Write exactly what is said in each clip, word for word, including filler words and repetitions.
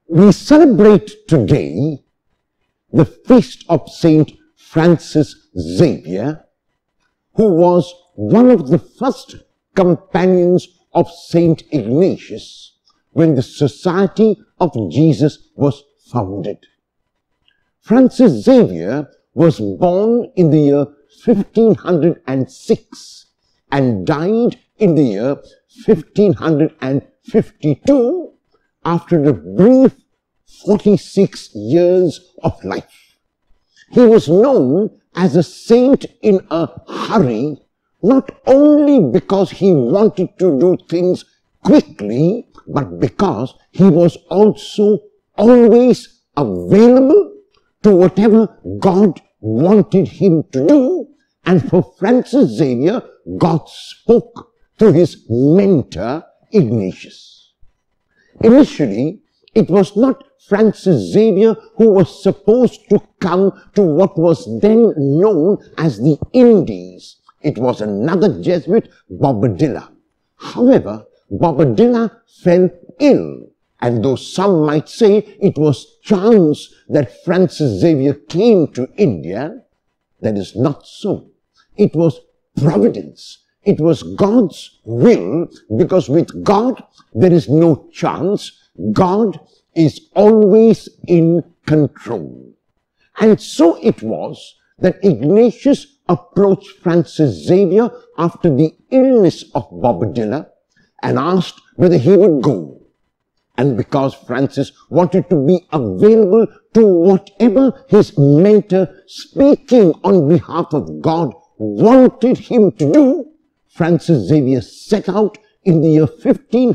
We celebrate today the feast of Saint Francis Xavier, who was one of the first companions of Saint Ignatius when the Society of Jesus was founded. Francis Xavier was born in the year fifteen hundred six and died in the year fifteen fifty-two after a brief forty-six years of life. He was known as a saint in a hurry, not only because he wanted to do things quickly, but because he was also always available to whatever God wanted him to do. And for Francis Xavier, God spoke to his mentor, Ignatius. Initially, it was not Francis Xavier who was supposed to come to what was then known as the Indies. It was another Jesuit, Bobadilla. However, Bobadilla fell ill, and though some might say it was chance that Francis Xavier came to India, that is not so. It was providence. It was God's will, because with God there is no chance. God is always in control. And so it was that Ignatius approached Francis Xavier after the illness of Bobadilla and asked whether he would go. And because Francis wanted to be available to whatever his mentor, speaking on behalf of God, wanted him to do, Francis Xavier set out in the year fifteen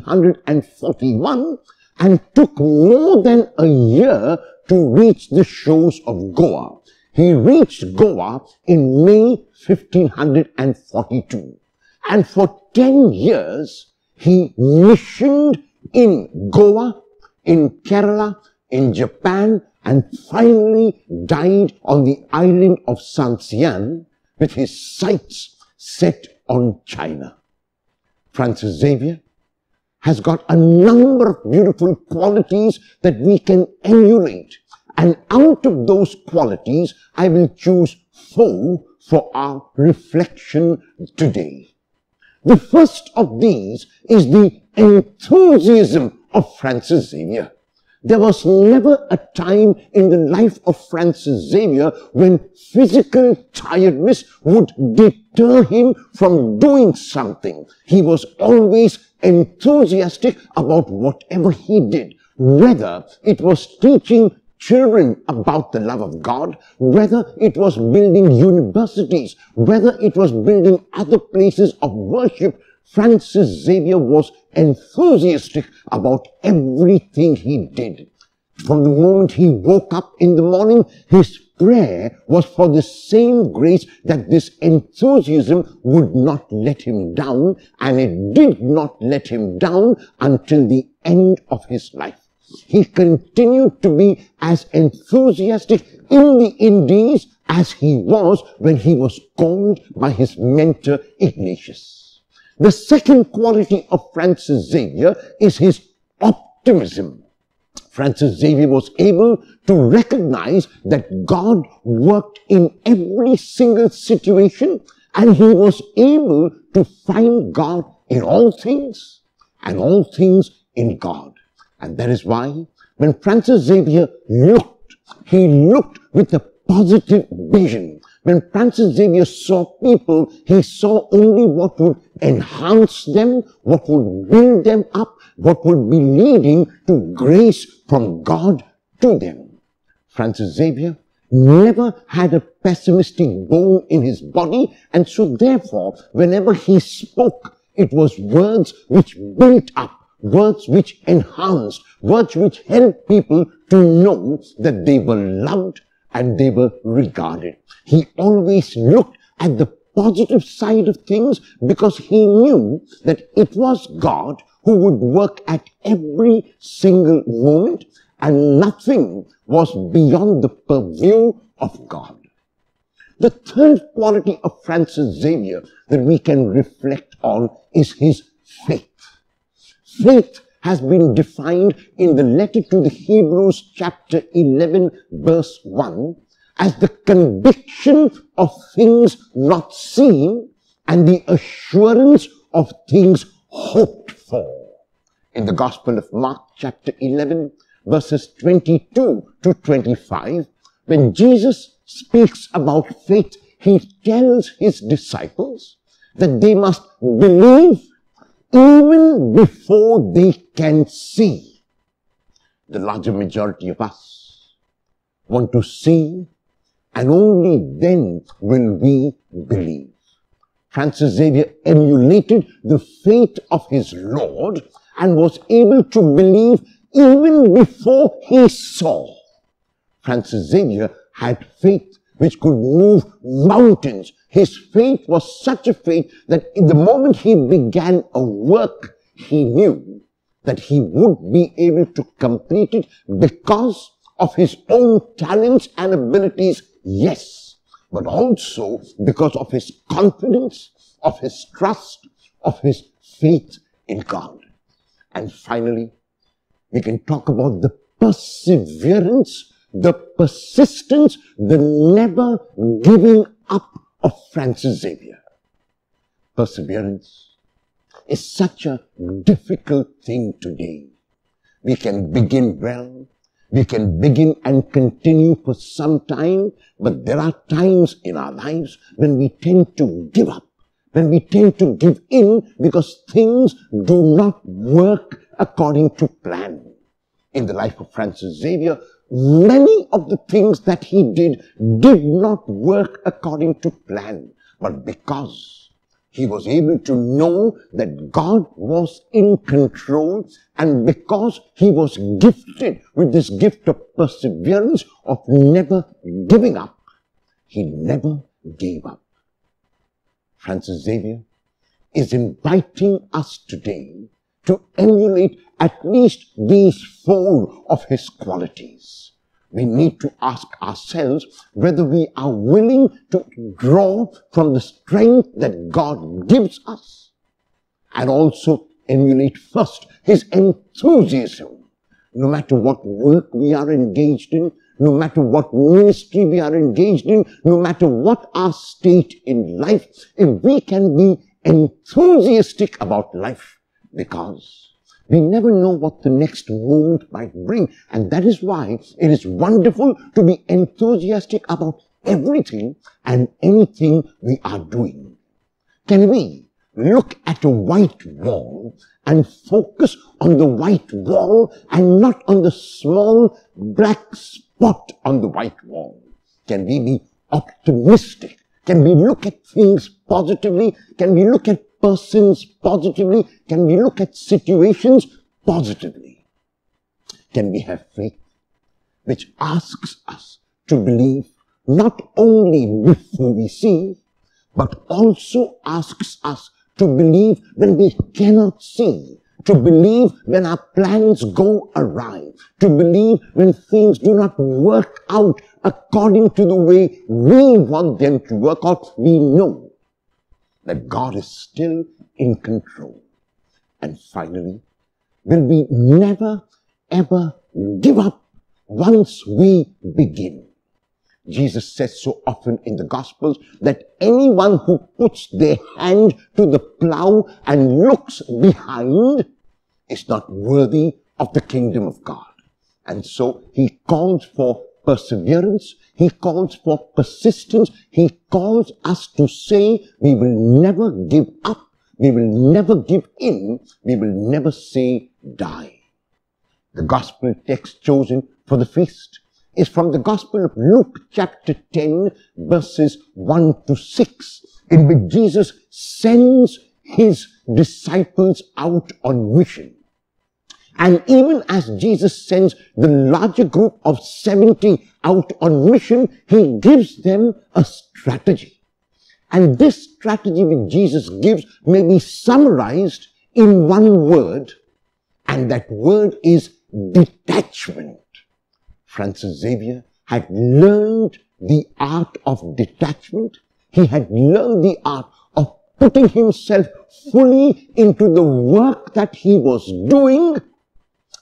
forty-one and took more than a year to reach the shores of Goa. He reached Goa in May fifteen forty-two, and for ten years he missioned in Goa, in Kerala, in Japan, and finally died on the island of San Sian with his sights set on China. Francis Xavier has got a number of beautiful qualities that we can emulate, and out of those qualities I will choose four for our reflection today. The first of these is the enthusiasm of Francis Xavier. There was never a time in the life of Francis Xavier when physical tiredness would deter him from doing something. He was always enthusiastic about whatever he did, whether it was teaching children about the love of God, whether it was building universities, whether it was building other places of worship. Francis Xavier was enthusiastic about everything he did. From the moment he woke up in the morning, his prayer was for the same grace that this enthusiasm would not let him down, and it did not let him down until the end of his life. He continued to be as enthusiastic in the Indies as he was when he was called by his mentor Ignatius. The second quality of Francis Xavier is his optimism. Francis Xavier was able to recognize that God worked in every single situation, and he was able to find God in all things and all things in God. And that is why when Francis Xavier looked, he looked with a positive vision. When Francis Xavier saw people, he saw only what would enhance them, what would build them up, what would be leading to grace from God to them. Francis Xavier never had a pessimistic bone in his body, and so therefore, whenever he spoke, it was words which built up, words which enhanced, words which helped people to know that they were loved and they were regarded. He always looked at the positive side of things because he knew that it was God who would work at every single moment, and nothing was beyond the purview of God. The third quality of Francis Xavier that we can reflect on is his faith. Faith has been defined in the letter to the Hebrews chapter eleven verse one as the conviction of things not seen and the assurance of things hoped for. In the Gospel of Mark chapter eleven verses twenty-two to twenty-five, when Jesus speaks about faith, he tells his disciples that they must believe even before they can see. The larger majority of us want to see, and only then will we believe. Francis Xavier emulated the faith of his Lord and was able to believe even before he saw. Francis Xavier had faith which could move mountains. His faith was such a faith that in the moment he began a work, he knew that he would be able to complete it because of his own talents and abilities, yes, but also because of his confidence, of his trust, of his faith in God. And finally, we can talk about the perseverance, the persistence, the never giving up of Francis Xavier. Perseverance is such a difficult thing today. We can begin well, we can begin and continue for some time, but there are times in our lives when we tend to give up, when we tend to give in because things do not work according to plan. In the life of Francis Xavier, many of the things that he did did not work according to plan, but because he was able to know that God was in control, and because he was gifted with this gift of perseverance, of never giving up, he never gave up. Francis Xavier is inviting us today to emulate at least these four of his qualities. We need to ask ourselves whether we are willing to draw from the strength that God gives us, and also emulate first his enthusiasm. No matter what work we are engaged in, no matter what ministry we are engaged in, no matter what our state in life, if we can be enthusiastic about life, because we never know what the next moment might bring. And that is why it is wonderful to be enthusiastic about everything and anything we are doing. Can we look at a white wall and focus on the white wall and not on the small black spot on the white wall? Can we be optimistic? Can we look at things positively? Can we look at persons positively? Can we look at situations positively? Can we have faith which asks us to believe not only before we see, but also asks us to believe when we cannot see, to believe when our plans go awry, to believe when things do not work out according to the way we want them to work out. We know that God is still in control. And finally, will we never ever give up once we begin? Jesus says so often in the Gospels that anyone who puts their hand to the plow and looks behind is not worthy of the kingdom of God. And so he calls for perseverance, he calls for persistence, he calls us to say we will never give up, we will never give in, we will never say die. The Gospel text chosen for the feast is from the Gospel of Luke chapter ten verses one to six, in which Jesus sends his disciples out on mission. And even as Jesus sends the larger group of seventy out on mission, he gives them a strategy. And this strategy which Jesus gives may be summarized in one word, and that word is detachment. Francis Xavier had learned the art of detachment. He had learned the art of putting himself fully into the work that he was doing,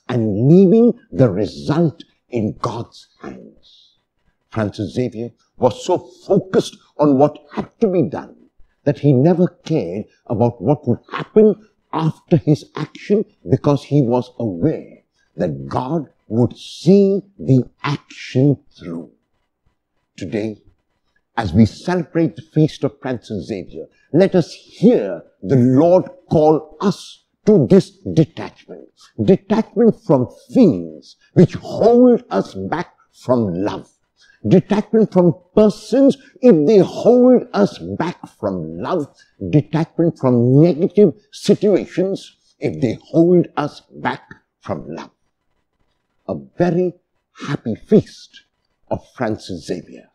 and leaving the result in God's hands. Francis Xavier was so focused on what had to be done that he never cared about what would happen after his action, because he was aware that God would see the action through. Today, as we celebrate the feast of Francis Xavier, let us hear the Lord call us to this detachment. Detachment from things which hold us back from love. Detachment from persons if they hold us back from love. Detachment from negative situations if they hold us back from love. A very happy feast of Francis Xavier.